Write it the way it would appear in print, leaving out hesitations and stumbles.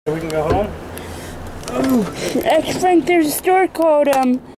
We can go home? Oh, Frank, there's a store called,